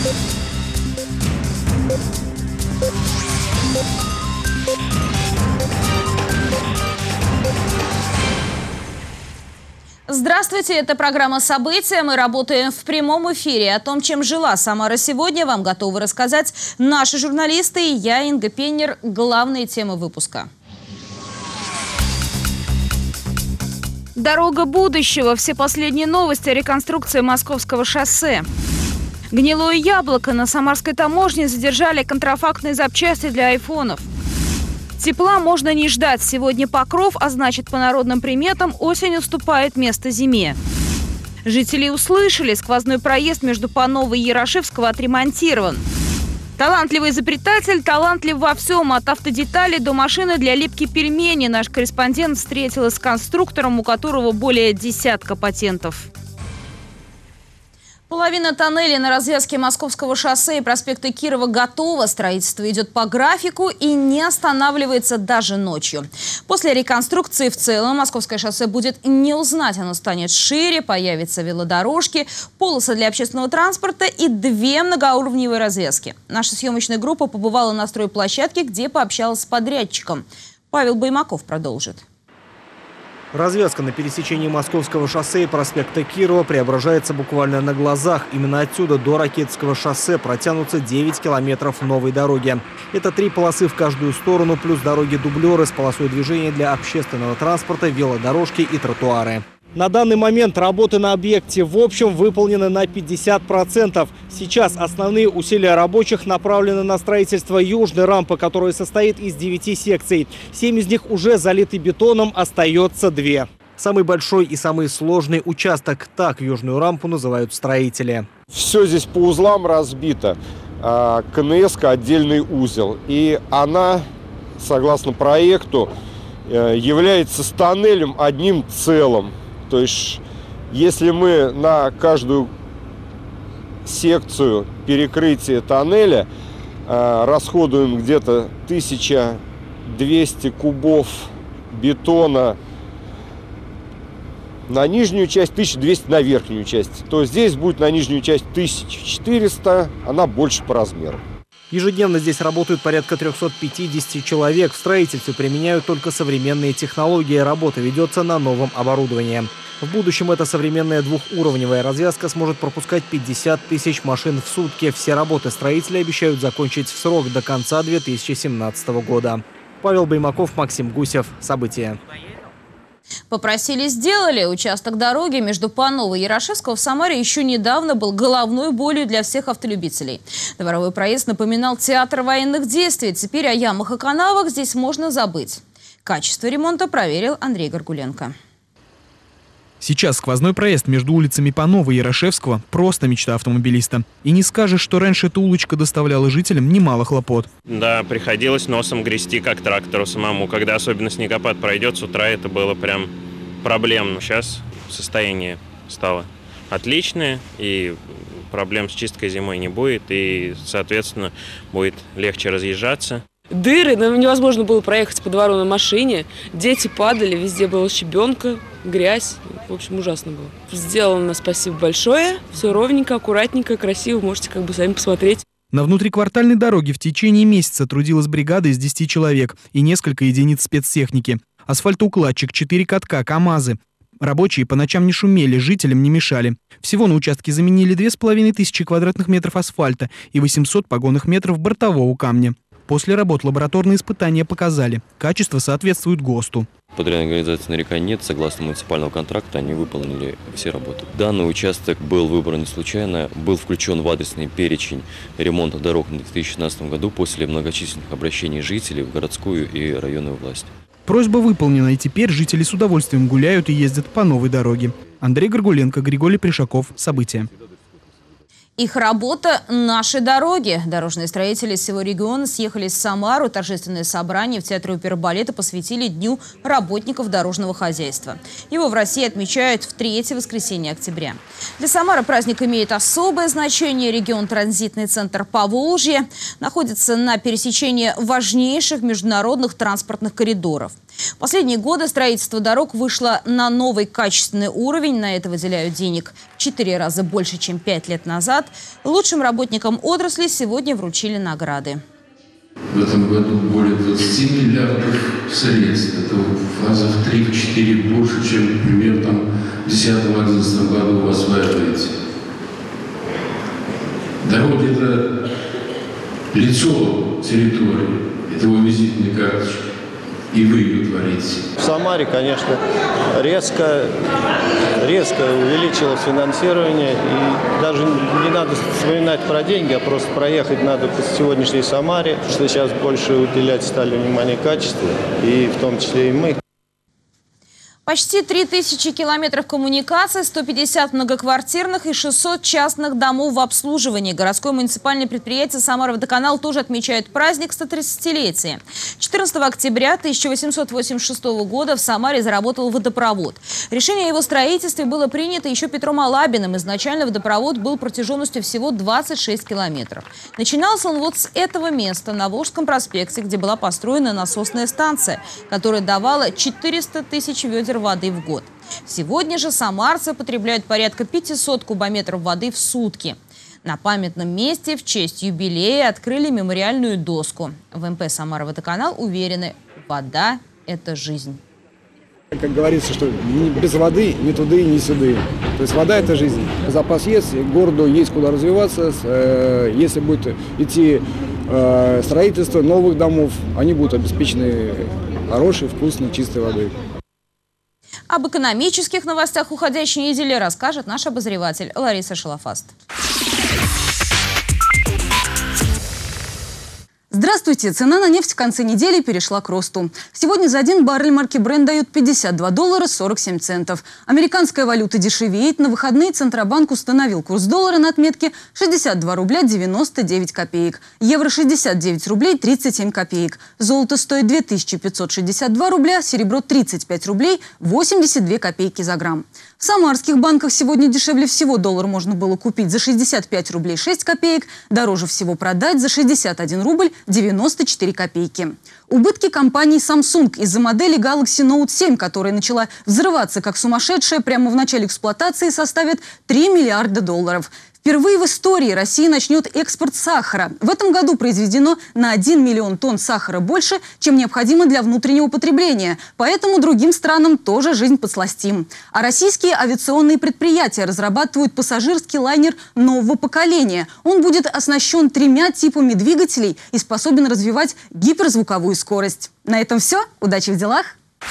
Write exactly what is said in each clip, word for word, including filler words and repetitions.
Здравствуйте, это программа «События». Мы работаем в прямом эфире. О том, чем жила Самара сегодня, вам готовы рассказать наши журналисты и я, Инга Пеннер. Главные темы выпуска. Дорога будущего. Все последние новости о реконструкции Московского шоссе. Гнилое яблоко. На самарской таможне задержали контрафактные запчасти для айфонов. Тепла можно не ждать. Сегодня покров, а значит, по народным приметам, осень уступает место зиме. Жители услышали, сквозной проезд между Панова и Ярошевского отремонтирован. Талантливый изобретатель, талантлив во всем, от автодеталей до машины для лепки пельменей. Наш корреспондент встретилась с конструктором, у которого более десятка патентов. Половина тоннелей на развязке Московского шоссе и проспекта Кирова готова. Строительство идет по графику и не останавливается даже ночью. После реконструкции в целом Московское шоссе будет не узнать. Оно станет шире, появятся велодорожки, полосы для общественного транспорта и две многоуровневые развязки. Наша съемочная группа побывала на стройплощадке, где пообщалась с подрядчиком. Павел Баймаков продолжит. Развязка на пересечении Московского шоссе и проспекта Кирова преображается буквально на глазах. Именно отсюда до Ракетского шоссе протянутся девять километров новой дороги. Это три полосы в каждую сторону, плюс дороги-дублеры с полосой движения для общественного транспорта, велодорожки и тротуары. На данный момент работы на объекте в общем выполнены на пятьдесят процентов. Сейчас основные усилия рабочих направлены на строительство южной рампы, которая состоит из девяти секций. Семь из них уже залиты бетоном, остается две. Самый большой и самый сложный участок, так южную рампу называют строители. Все здесь по узлам разбито. КНС-ка отдельный узел. И она, согласно проекту, является с тоннелем одним целым. То есть, если мы на каждую секцию перекрытия тоннеля э, расходуем где-то тысяча двести кубов бетона на нижнюю часть, тысяча двести на верхнюю часть, то здесь будет на нижнюю часть тысяча четыреста, она больше по размеру. Ежедневно здесь работают порядка трёхсот пятидесяти человек. В строительстве применяют только современные технологии. Работа ведется на новом оборудовании. В будущем эта современная двухуровневая развязка сможет пропускать пятьдесят тысяч машин в сутки. Все работы строители обещают закончить в срок до конца две тысячи семнадцатого года. Павел Баймаков, Максим Гусев. События. Попросили, сделали. Участок дороги между Панова и Ярошевского в Самаре еще недавно был головной болью для всех автолюбителей. Дворовой проезд напоминал театр военных действий. Теперь о ямах и канавах здесь можно забыть. Качество ремонта проверил Андрей Горгуленко. Сейчас сквозной проезд между улицами Панова и Ярошевского – просто мечта автомобилиста. И не скажешь, что раньше эта улочка доставляла жителям немало хлопот. Да, приходилось носом грести, как трактору самому. Когда особенно снегопад пройдет с утра, это было прям проблемно. Сейчас состояние стало отличное, и проблем с чисткой зимой не будет, и, соответственно, будет легче разъезжаться. Дыры, нам невозможно было проехать по двору на машине. Дети падали, везде была щебенка, грязь. В общем, ужасно было. Сделано, спасибо большое. Все ровненько, аккуратненько, красиво. Можете как бы сами посмотреть. На внутриквартальной дороге в течение месяца трудилась бригада из десяти человек и несколько единиц спецтехники. Асфальтоукладчик, четыре катка, КАМАЗы. Рабочие по ночам не шумели, жителям не мешали. Всего на участке заменили две с половиной тысячи квадратных метров асфальта и восемьсот погонных метров бортового камня. После работ лабораторные испытания показали, качество соответствует ГОСТу. Подрядной организации нареканий нет. Согласно муниципального контракта, они выполнили все работы. Данный участок был выбран не случайно, был включен в адресный перечень ремонта дорог в две тысячи шестнадцатом году после многочисленных обращений жителей в городскую и районную власть. Просьба выполнена, и теперь жители с удовольствием гуляют и ездят по новой дороге. Андрей Горгуленко, Григорий Пришаков. События. Их работа – наши дороги. Дорожные строители из всего региона съехались в Самару. Торжественное собрание в Театре оперы и балета посвятили Дню работников дорожного хозяйства. Его в России отмечают в третье воскресенье октября. Для Самары праздник имеет особое значение. Регион «Транзитный центр Поволжья» находится на пересечении важнейших международных транспортных коридоров. В последние годы строительство дорог вышло на новый качественный уровень. На это выделяют денег в четыре раза больше, чем пять лет назад. назад лучшим работникам отрасли сегодня вручили награды. В этом году более двадцати миллиардов средств. Это в раза в три-четыре больше, чем, например, там, в десятом-одиннадцатом году вы осваиваете. Дороги – это лицо территории, это его визитная карточка, и вы ее творите. В Самаре, конечно, резко, резко увеличилось финансирование, и даже не надо вспоминать про деньги, а просто проехать надо по сегодняшней Самаре, что сейчас больше уделять стали внимание качеству, и в том числе и мы. Почти три тысячи километров коммуникаций, сто пятьдесят многоквартирных и шестьсот частных домов в обслуживании. Городское муниципальное предприятие «Самароводоканал» тоже отмечает праздник стотридцатилетия. четырнадцатого октября тысяча восемьсот восемьдесят шестого года в Самаре заработал водопровод. Решение о его строительстве было принято еще Петром Алабиным. Изначально водопровод был протяженностью всего двадцать шесть километров. Начинался он вот с этого места, на Волжском проспекте, где была построена насосная станция, которая давала четыреста тысяч ведер воды в год. Сегодня же самарцы потребляют порядка пятисот кубометров воды в сутки. На памятном месте в честь юбилея открыли мемориальную доску. В эм пэ «Самароводоканал» уверены, вода – это жизнь. Как говорится, что без воды ни туды, ни сюды. То есть вода – это жизнь. Запас есть, городу есть куда развиваться. Если будет идти строительство новых домов, они будут обеспечены хорошей, вкусной, чистой водой. Об экономических новостях уходящей недели расскажет наш обозреватель Лариса Шалафаст. Здравствуйте! Цена на нефть в конце недели перешла к росту. Сегодня за один баррель марки Brent дают пятьдесят два доллара сорок семь центов. Американская валюта дешевеет. На выходные Центробанк установил курс доллара на отметке шестьдесят два рубля девяносто девять копеек. Евро шестьдесят девять рублей тридцать семь копеек. Золото стоит две тысячи пятьсот шестьдесят два рубля, серебро тридцать пять рублей восемьдесят две копейки за грамм. В самарских банках сегодня дешевле всего доллар можно было купить за шестьдесят пять рублей шесть копеек, дороже всего продать за шестьдесят один рубль девяносто четыре копейки. Убытки компании Samsung из-за модели Galaxy Note семь, которая начала взрываться как сумасшедшая прямо в начале эксплуатации, составят три миллиарда долларов. Впервые в истории Россия начнет экспорт сахара. В этом году произведено на один миллион тонн сахара больше, чем необходимо для внутреннего потребления. Поэтому другим странам тоже жизнь подсластим. А российские авиационные предприятия разрабатывают пассажирский лайнер нового поколения. Он будет оснащен тремя типами двигателей и способен развивать гиперзвуковую скорость. На этом все. Удачи в делах!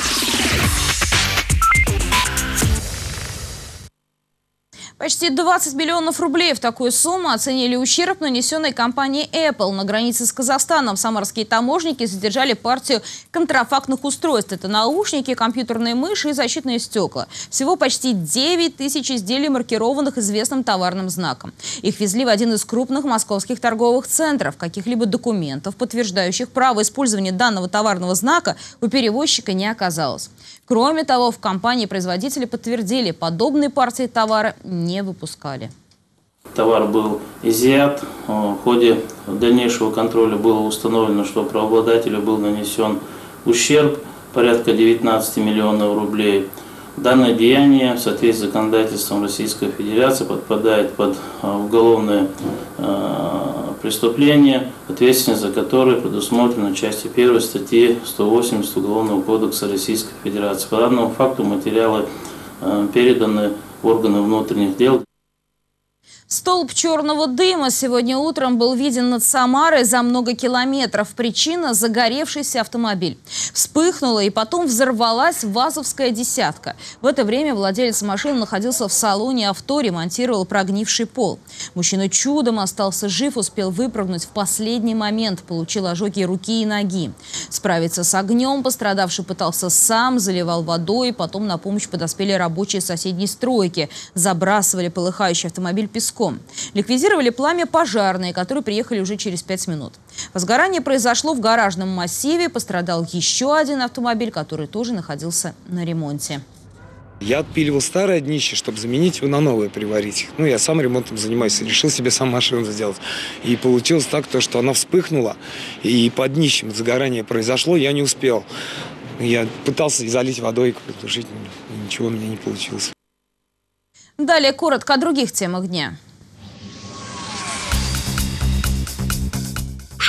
Почти двадцать миллионов рублей. В такую сумму оценили ущерб, нанесенный компанией Apple. На границе с Казахстаном самарские таможники задержали партию контрафактных устройств. Это наушники, компьютерные мыши и защитные стекла. Всего почти девять тысяч изделий, маркированных известным товарным знаком. Их везли в один из крупных московских торговых центров. Каких-либо документов, подтверждающих право использования данного товарного знака, у перевозчика не оказалось. Кроме того, в компании-производители подтвердили, подобные партии товара не выпускали. Товар был изъят. В ходе дальнейшего контроля было установлено, что правообладателю был нанесен ущерб порядка девятнадцати миллионов рублей. Данное деяние в соответствии с законодательством Российской Федерации подпадает под уголовное преступление, ответственность за которое предусмотрена частью первой статьи сто восемьдесят Уголовного кодекса Российской Федерации. По данному факту материалы переданы в органы внутренних дел. Столб черного дыма сегодня утром был виден над Самарой за много километров. Причина – загоревшийся автомобиль. Вспыхнула и потом взорвалась ВАЗовская десятка. В это время владелец машины находился в салоне авто, ремонтировал прогнивший пол. Мужчина чудом остался жив, успел выпрыгнуть в последний момент, получил ожоги руки и ноги. Справиться с огнем пострадавший пытался сам, заливал водой, потом на помощь подоспели рабочие соседней стройки, забрасывали полыхающий автомобиль песком. Ликвидировали пламя пожарные, которые приехали уже через пять минут. Возгорание произошло в гаражном массиве. Пострадал еще один автомобиль, который тоже находился на ремонте. Я отпиливал старое днище, чтобы заменить его на новое, приварить. Ну, я сам ремонтом занимаюсь, решил себе сам машину сделать. И получилось так, то, что она вспыхнула, и под днищем загорание произошло, я не успел. Я пытался залить водой, потушить, ничего у меня не получилось. Далее коротко о других темах дня.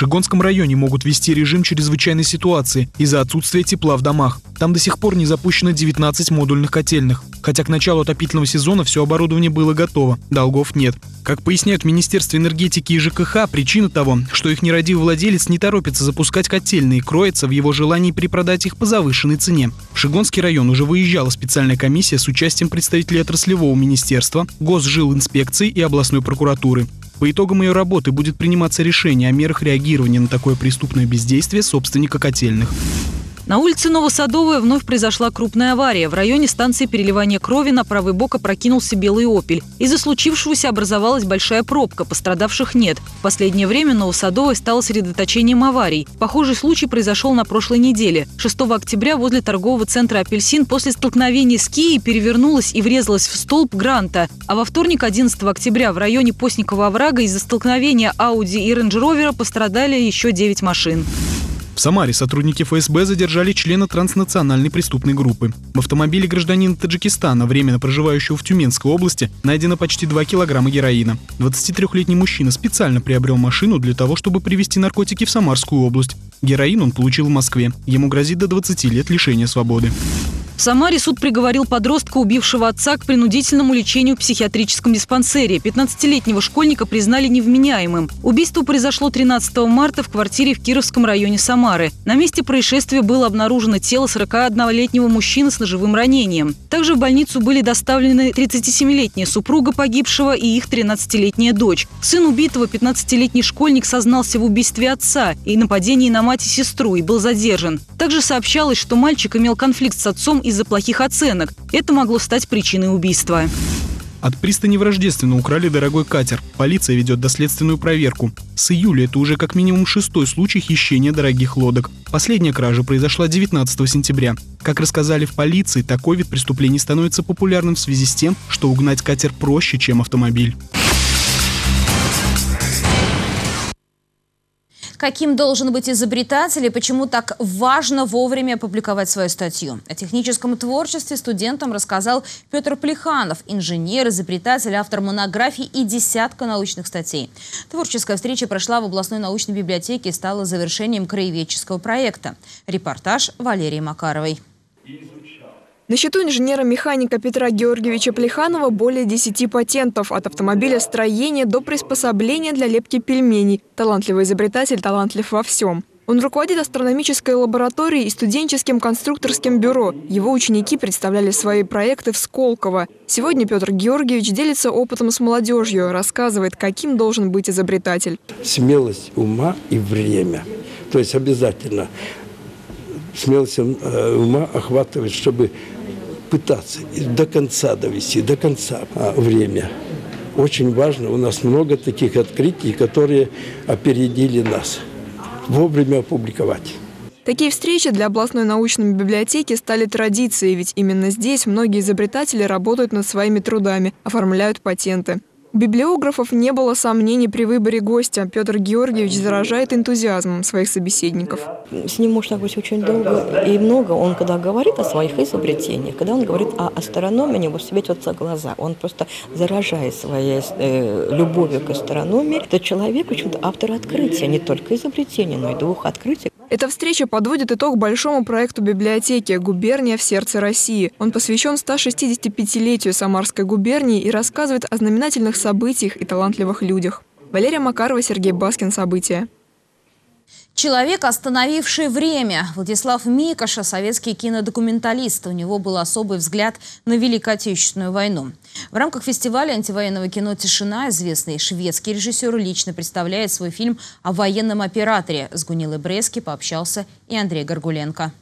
В Шигонском районе могут ввести режим чрезвычайной ситуации из-за отсутствия тепла в домах. Там до сих пор не запущено девятнадцать модульных котельных. Хотя к началу отопительного сезона все оборудование было готово, долгов нет. Как поясняют в Министерстве энергетики и ЖКХ, причина того, что их нерадивый владелец не торопится запускать котельные, кроется в его желании перепродать их по завышенной цене. В Шигонский район уже выезжала специальная комиссия с участием представителей отраслевого министерства, Госжилинспекции и областной прокуратуры. По итогам ее работы будет приниматься решение о мерах реагирования на такое преступное бездействие собственника котельных. На улице Новосадовая вновь произошла крупная авария. В районе станции переливания крови на правый бок опрокинулся белый «Опель». Из-за случившегося образовалась большая пробка, пострадавших нет. В последнее время Новосадовая стала средоточением аварий. Похожий случай произошел на прошлой неделе. шестого октября возле торгового центра «Апельсин» после столкновения с Кией перевернулась и врезалась в столб Гранта. А во вторник, одиннадцатого октября, в районе Постникова оврага из-за столкновения Ауди и Рейндж Ровера пострадали еще девять машин. В Самаре сотрудники эф эс бэ задержали члена транснациональной преступной группы. В автомобиле гражданина Таджикистана, временно проживающего в Тюменской области, найдено почти два килограмма героина. двадцатитрёхлетний мужчина специально приобрел машину для того, чтобы привезти наркотики в Самарскую область. Героин он получил в Москве. Ему грозит до двадцати лет лишения свободы. В Самаре суд приговорил подростка, убившего отца, к принудительному лечению в психиатрическом диспансере. пятнадцатилетнего школьника признали невменяемым. Убийство произошло тринадцатого марта в квартире в Кировском районе Самары. На месте происшествия было обнаружено тело сорокаоднолетнего мужчины с ножевым ранением. Также в больницу были доставлены тридцатисемилетняя супруга погибшего и их тринадцатилетняя дочь. Сын убитого, пятнадцатилетний школьник, сознался в убийстве отца и нападении на мать и сестру и был задержан. Также сообщалось, что мальчик имел конфликт с отцом из-за плохих оценок. Это могло стать причиной убийства. От пристани в Рождественно украли дорогой катер. Полиция ведет доследственную проверку. С июля это уже как минимум шестой случай хищения дорогих лодок. Последняя кража произошла девятнадцатого сентября. Как рассказали в полиции, такой вид преступлений становится популярным в связи с тем, что угнать катер проще, чем автомобиль. Каким должен быть изобретатель и почему так важно вовремя публиковать свою статью? О техническом творчестве студентам рассказал Петр Плеханов, инженер, изобретатель, автор монографий и десятка научных статей. Творческая встреча прошла в областной научной библиотеке и стала завершением краеведческого проекта. Репортаж Валерии Макаровой. На счету инженера-механика Петра Георгиевича Плеханова более десяти патентов. От автомобиля-строения до приспособления для лепки пельменей. Талантливый изобретатель талантлив во всем. Он руководит астрономической лабораторией и студенческим конструкторским бюро. Его ученики представляли свои проекты в Сколково. Сегодня Петр Георгиевич делится опытом с молодежью, рассказывает, каким должен быть изобретатель. Смелость ума и время. То есть обязательно смелость ума охватывает, чтобы пытаться до конца довести, до конца а, время. Очень важно, у нас много таких открытий, которые опередили нас. Вовремя опубликовать. Такие встречи для областной научной библиотеки стали традицией, ведь именно здесь многие изобретатели работают над своими трудами, оформляют патенты. У библиографов не было сомнений при выборе гостя. Петр Георгиевич заражает энтузиазмом своих собеседников. С ним можно говорить очень долго и много. Он, когда говорит о своих изобретениях, когда он говорит о астрономии, у него светятся глаза. Он просто заражает своей э, любовью к астрономии. Это человек, в общем-то, автор открытия, не только изобретения, но и двух открытий. Эта встреча подводит итог большому проекту библиотеки «Губерния в сердце России». Он посвящен стошестидесятипятилетию Самарской губернии и рассказывает о знаменательных событиях и талантливых людях. Валерия Макарова, Сергей Баскин. События. Человек, остановивший время. Владислав Микоша – советский кинодокументалист. У него был особый взгляд на Великую Отечественную войну. В рамках фестиваля антивоенного кино «Тишина» известный шведский режиссер лично представляет свой фильм о военном операторе. С Гунилой Брески пообщался и Андрей Горгуленко.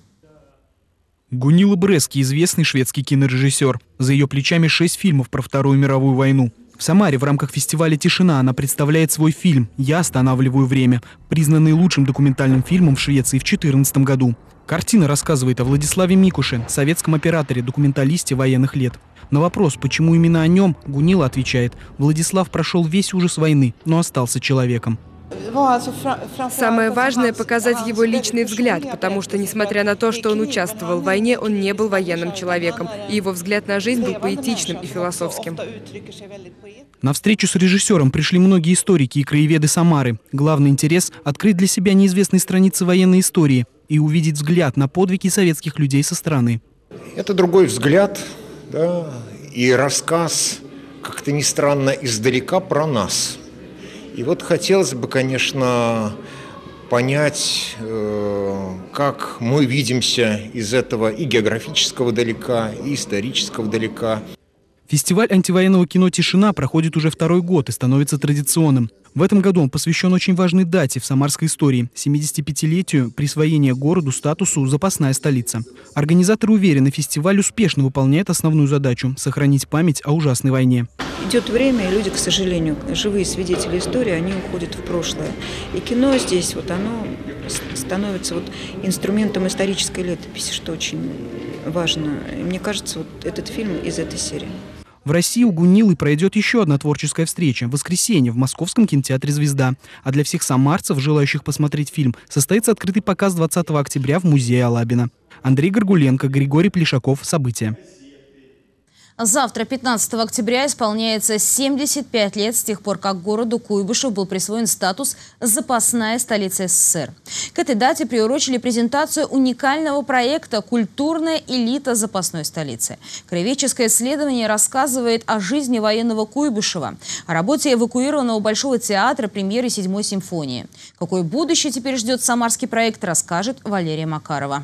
Гунила Брески – известный шведский кинорежиссер. За ее плечами шесть фильмов про Вторую мировую войну. В Самаре в рамках фестиваля «Тишина» она представляет свой фильм «Я останавливаю время», признанный лучшим документальным фильмом в Швеции в две тысячи четырнадцатом году. Картина рассказывает о Владиславе Микоше, советском операторе, документалисте военных лет. На вопрос, почему именно о нем, Гунила отвечает: Владислав прошел весь ужас войны, но остался человеком. Самое важное – показать его личный взгляд, потому что, несмотря на то, что он участвовал в войне, он не был военным человеком, и его взгляд на жизнь был поэтичным и философским. На встречу с режиссером пришли многие историки и краеведы Самары. Главный интерес – открыть для себя неизвестные страницы военной истории и увидеть взгляд на подвиги советских людей со стороны. Это другой взгляд, да, и рассказ, как-то ни странно, издалека про нас. И вот хотелось бы, конечно, понять, э, как мы видимся из этого и географического далека, и исторического далека. Фестиваль антивоенного кино «Тишина» проходит уже второй год и становится традиционным. В этом году он посвящен очень важной дате в самарской истории – семидесятипятилетию присвоения городу статусу «Запасная столица». Организаторы уверены, фестиваль успешно выполняет основную задачу – сохранить память о ужасной войне. Идет время, и люди, к сожалению, живые свидетели истории, они уходят в прошлое. И кино здесь, вот оно становится вот инструментом исторической летописи, что очень важно. И мне кажется, вот этот фильм из этой серии. В России у Гунилы пройдет еще одна творческая встреча в воскресенье в Московском кинотеатре «Звезда». А для всех самарцев, желающих посмотреть фильм, состоится открытый показ двадцатого октября в музее Алабина. Андрей Горгуленко, Григорий Плешаков. События. Завтра, пятнадцатого октября, исполняется семьдесят пять лет с тех пор, как городу Куйбышев был присвоен статус «Запасная столица СССР». К этой дате приурочили презентацию уникального проекта «Культурная элита запасной столицы». Краеведческое исследование рассказывает о жизни военного Куйбышева, о работе эвакуированного Большого театра, премьере седьмой симфонии. Какое будущее теперь ждет самарский проект, расскажет Валерия Макарова.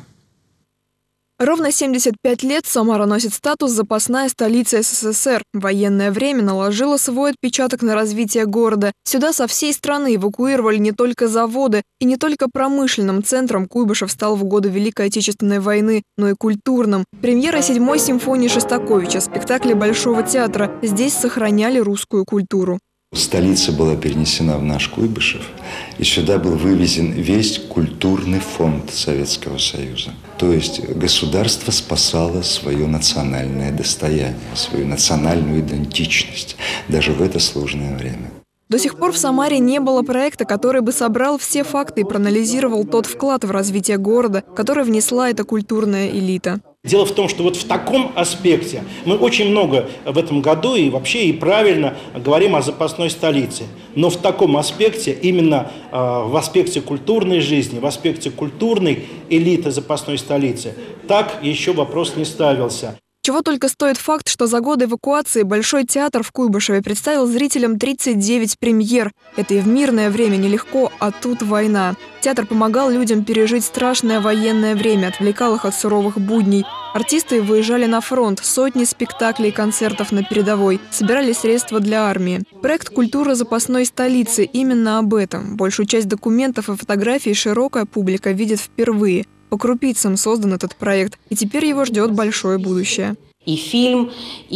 Ровно семьдесят пять лет Самара носит статус «Запасная столица СССР». Военное время наложило свой отпечаток на развитие города. Сюда со всей страны эвакуировали не только заводы, и не только промышленным центром Куйбышев стал в годы Великой Отечественной войны, но и культурным. Премьера седьмой симфонии Шостаковича, спектакли Большого театра. Здесь сохраняли русскую культуру. Столица была перенесена в наш Куйбышев, и сюда был вывезен весь культурный фонд Советского Союза. То есть государство спасало свое национальное достояние, свою национальную идентичность, даже в это сложное время. До сих пор в Самаре не было проекта, который бы собрал все факты и проанализировал тот вклад в развитие города, который внесла эта культурная элита. Дело в том, что вот в таком аспекте мы очень много в этом году и вообще и правильно говорим о запасной столице. Но в таком аспекте, именно э, в аспекте культурной жизни, в аспекте культурной элиты запасной столицы, так еще вопрос не ставился. Чего только стоит факт, что за годы эвакуации Большой театр в Куйбышеве представил зрителям тридцать девять премьер. Это и в мирное время нелегко, а тут война. Театр помогал людям пережить страшное военное время, отвлекал их от суровых будней. Артисты выезжали на фронт, сотни спектаклей и концертов на передовой, собирали средства для армии. Проект «Культура запасной столицы» именно об этом. Большую часть документов и фотографий широкая публика видит впервые. По крупицам создан этот проект, и теперь его ждет большое будущее. И фильм,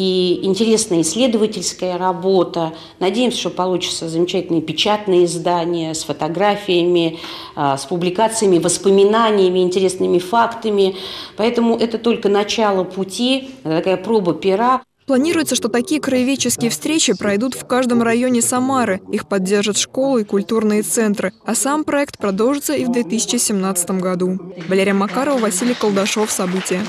и интересная исследовательская работа. Надеемся, что получатся замечательные печатные издания с фотографиями, с публикациями, воспоминаниями, интересными фактами. Поэтому это только начало пути, такая проба пера. Планируется, что такие краеведческие встречи пройдут в каждом районе Самары. Их поддержат школы и культурные центры. А сам проект продолжится и в две тысячи семнадцатом году. Валерия Макарова, Василий Колдашов. События.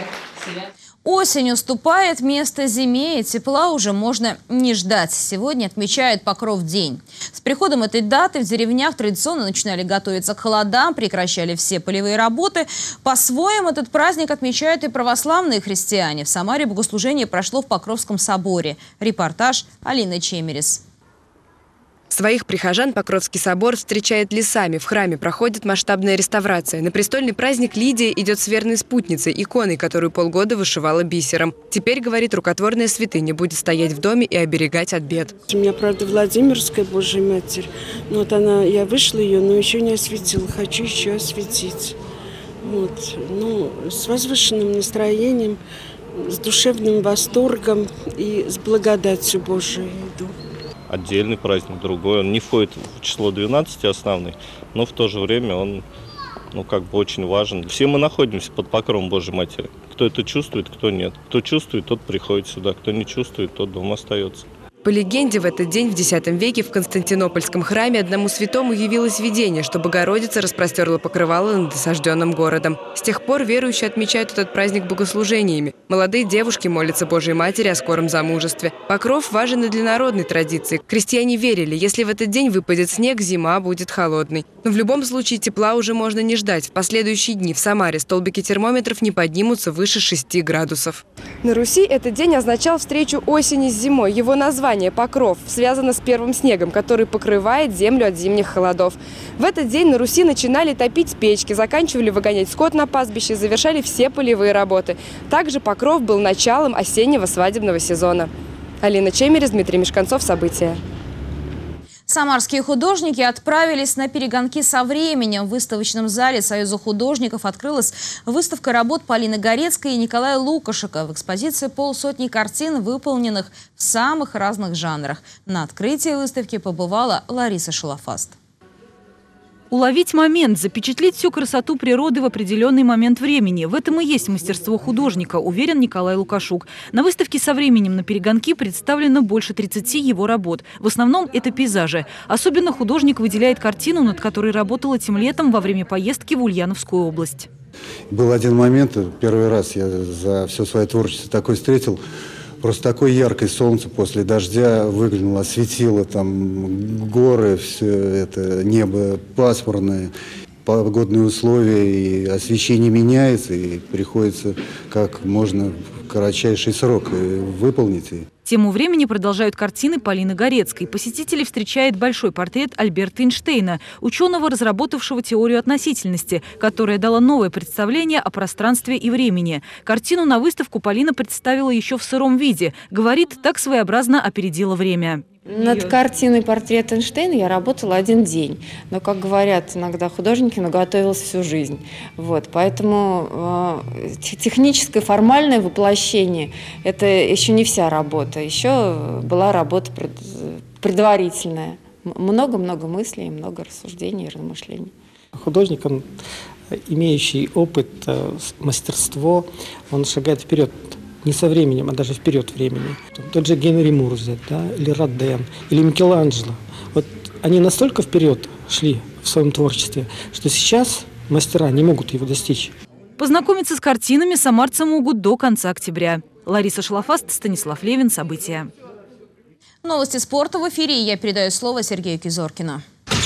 Осень уступает место зиме, и тепла уже можно не ждать. Сегодня отмечают Покров день. С приходом этой даты в деревнях традиционно начинали готовиться к холодам, прекращали все полевые работы. По-своему этот праздник отмечают и православные христиане. В Самаре богослужение прошло в Покровском соборе. Репортаж Алины Чемерис. Своих прихожан Покровский собор встречает лесами. В храме проходит масштабная реставрация. На престольный праздник Лидия идет с верной спутницей, иконой, которую полгода вышивала бисером. Теперь, говорит, рукотворная святыня будет стоять в доме и оберегать от бед. У меня, правда, Владимирская Божья Матерь. Но вот она, я вышла ее, но еще не осветила. Хочу еще осветить. Вот. Ну, с возвышенным настроением, с душевным восторгом и с благодатью Божией иду. Отдельный праздник, другой. Он не входит в число двенадцати основных, но в то же время он, ну, как бы очень важен. Все мы находимся под покровом Божьей Матери. Кто это чувствует, кто нет. Кто чувствует, тот приходит сюда. Кто не чувствует, тот дома остается. По легенде, в этот день в десятом веке в Константинопольском храме одному святому явилось видение, что Богородица распростерла покрывало над осажденным городом. С тех пор верующие отмечают этот праздник богослужениями. Молодые девушки молятся Божьей Матери о скором замужестве. Покров важен и для народной традиции. Крестьяне верили, если в этот день выпадет снег, зима будет холодной. Но в любом случае тепла уже можно не ждать. В последующие дни в Самаре столбики термометров не поднимутся выше шести градусов. На Руси этот день означал встречу осени с зимой. Его название «Покров» связано с первым снегом, который покрывает землю от зимних холодов. В этот день на Руси начинали топить печки, заканчивали выгонять скот на пастбище, завершали все полевые работы. Также Покров был началом осеннего свадебного сезона. Алина Чемерис, Дмитрий Мешканцов. События. Самарские художники отправились на перегонки со временем. В выставочном зале Союза художников открылась выставка работ Полины Горецкой и Николая Лукашека. В экспозиции полсотни картин, выполненных в самых разных жанрах. На открытии выставки побывала Лариса Шалафаст. Уловить момент, запечатлеть всю красоту природы в определенный момент времени. В этом и есть мастерство художника, уверен Николай Лукашук. На выставке «Со временем» на перегонки представлено больше тридцати его работ. В основном это пейзажи. Особенно художник выделяет картину, над которой работал этим летом во время поездки в Ульяновскую область. Был один момент, первый раз я за все свое творчество такой встретил. Просто такое яркое солнце после дождя выглянуло, осветило там горы, все это небо пасмурное, погодные условия, и освещение меняется, и приходится как можно в кратчайший срок выполнить. Тему времени продолжают картины Полины Горецкой. Посетителей встречает большой портрет Альберта Эйнштейна, ученого, разработавшего теорию относительности, которая дала новое представление о пространстве и времени. Картину на выставку Полина представила еще в сыром виде. Говорит, так своеобразно опередила время. Над картиной «Портрет Эйнштейна» я работала один день. Но, как говорят иногда художники, но готовилась всю жизнь. Вот, поэтому э, техническое, формальное воплощение – это еще не вся работа. Еще была работа пред, предварительная. Много-много мыслей, много рассуждений и размышлений. Художник, он, имеющий опыт, мастерство, он шагает вперед. Не со временем, а даже вперед времени. Тот же Генри Мур взять, да, или Роден, или Микеланджело. Вот они настолько вперед шли в своем творчестве, что сейчас мастера не могут его достичь. Познакомиться с картинами самарцы могут до конца октября. Лариса Шалафаст, Станислав Левин. События. Новости спорта в эфире. Я передаю слово Сергею Кизоркину.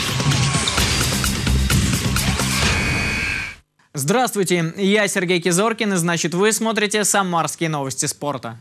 Здравствуйте, я Сергей Кизоркин, и значит вы смотрите «Самарские новости спорта».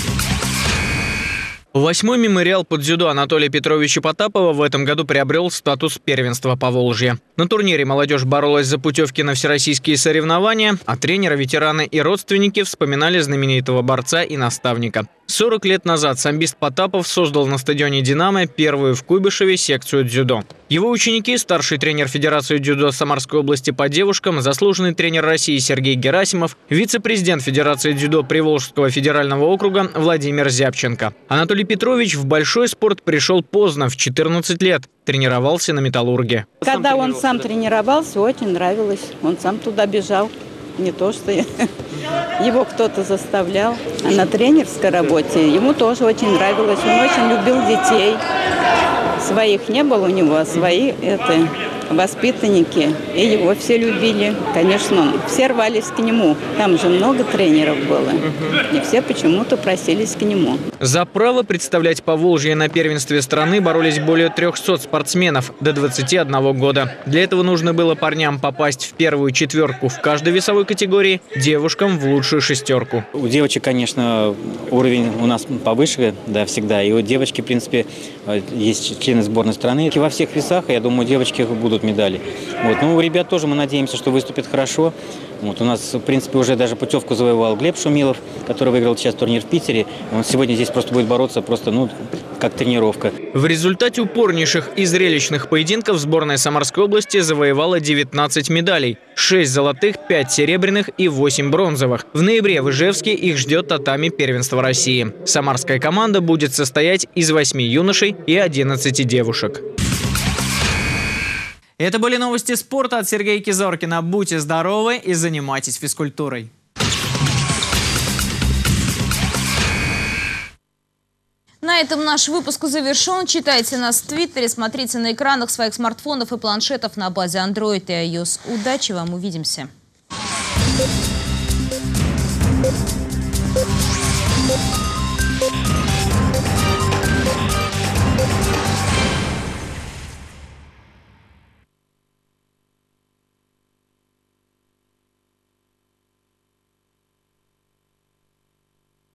Восьмой мемориал по дзюдо Анатолия Петровича Потапова в этом году приобрел статус первенства Поволжья. На турнире молодежь боролась за путевки на всероссийские соревнования, а тренеры, ветераны и родственники вспоминали знаменитого борца и наставника. сорок лет назад самбист Потапов создал на стадионе «Динамо» первую в Куйбышеве секцию дзюдо. Его ученики – старший тренер Федерации дзюдо Самарской области по девушкам, заслуженный тренер России Сергей Герасимов, вице-президент Федерации дзюдо Приволжского федерального округа Владимир Зябченко. Анатолий Петрович в большой спорт пришел поздно, в четырнадцать лет. Тренировался на «Металлурге». Когда он сам тренировался, очень нравилось. Он сам туда бежал. Не то, что я. Его кто-то заставлял. А на тренерской работе ему тоже очень нравилось. Он очень любил детей. Своих не было у него, а свои это воспитанники. И его все любили. Конечно, все рвались к нему. Там же много тренеров было. И все почему-то просились к нему. За право представлять Поволжье на первенстве страны боролись более трехсот спортсменов до двадцати одного года. Для этого нужно было парням попасть в первую четверку в каждой весовой категории, девушкам в лучшую шестерку. У девочек, конечно, уровень у нас повыше, да, всегда. И у девочки, в принципе, есть члены сборной страны. И во всех весах, я думаю, у девочек будут медали. Вот. Ну, у ребят тоже мы надеемся, что выступят хорошо. Вот. У нас, в принципе, уже даже путевку завоевал Глеб Шумилов, который выиграл сейчас турнир в Питере. Он сегодня здесь просто будет бороться, просто, ну, как тренировка. В результате упорнейших и зрелищных поединков сборная Самарской области завоевала девятнадцать медалей. шесть золотых, пять серебряных и восемь бронзовых. В ноябре в Ижевске их ждет татами первенства России. Самарская команда будет состоять из восьми юношей и одиннадцати девушек. Это были новости спорта от Сергея Кизоркина. Будьте здоровы и занимайтесь физкультурой. На этом наш выпуск завершен. Читайте нас в Твиттере, смотрите на экранах своих смартфонов и планшетов на базе Android и iOS. Удачи вам, увидимся.